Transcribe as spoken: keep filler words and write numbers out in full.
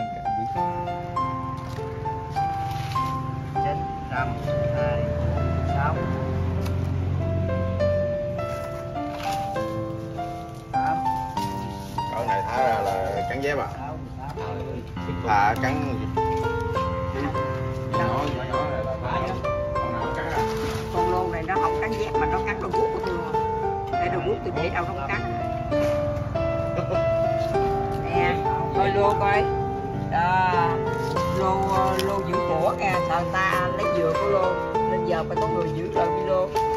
chín trăm hai sáu tám. Con này thả ra là cắn dép à? sáu Thả cắn nhỏ nhỏ nhỏ này là thả con nào cắn à? Con lô này nó không cắn dép mà nó cắn đầu guốc của tôi luôn. Để đầu guốc tôi để đâu nó không cắn. Nè, coi lô coi. Đó, lô lô giữ của kìa, sợ ta lấy dừa của lô. Nên giờ phải có người giữ lại cái lô.